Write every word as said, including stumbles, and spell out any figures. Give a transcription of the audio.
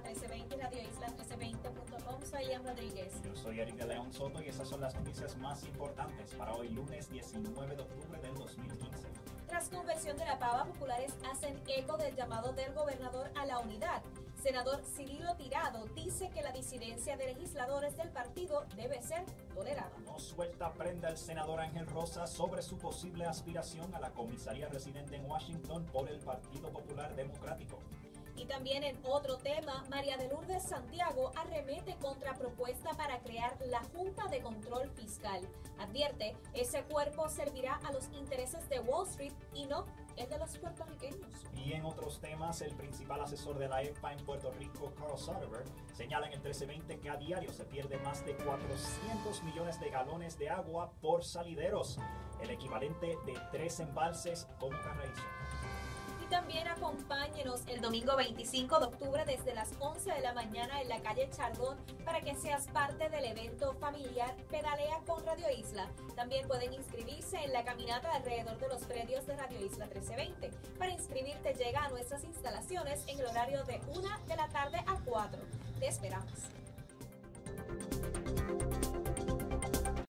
trece veinte y Radio Isla trece veinte punto com. Soy Liam Rodríguez. Yo soy Eric de León Soto y esas son las noticias más importantes para hoy, lunes diecinueve de octubre del dos mil quince. Tras conversión de la pava, populares hacen eco del llamado del gobernador a la unidad. Senador Cirilo Tirado dice que la disidencia de legisladores del partido debe ser tolerada. No suelta prenda el senador Ángel Rosa sobre su posible aspiración a la comisaría residente en Washington por el Partido Popular Democrático. Y también en otro tema, María de Lourdes Santiago arremete contra propuesta para crear la Junta de Control Fiscal. Advierte, ese cuerpo servirá a los intereses de Wall Street y no el de los puertorriqueños. Y en otros temas, el principal asesor de la E P A en Puerto Rico, Carl Soderberg, señala en el trece veinte que a diario se pierde más de cuatrocientos millones de galones de agua por salideros, el equivalente de tres embalses con Carraízo. También acompáñenos el domingo veinticinco de octubre desde las once de la mañana en la calle Chardón para que seas parte del evento familiar Pedalea con Radio Isla. También pueden inscribirse en la caminata alrededor de los predios de Radio Isla trece veinte. Para inscribirte llega a nuestras instalaciones en el horario de una de la tarde a cuatro. Te esperamos.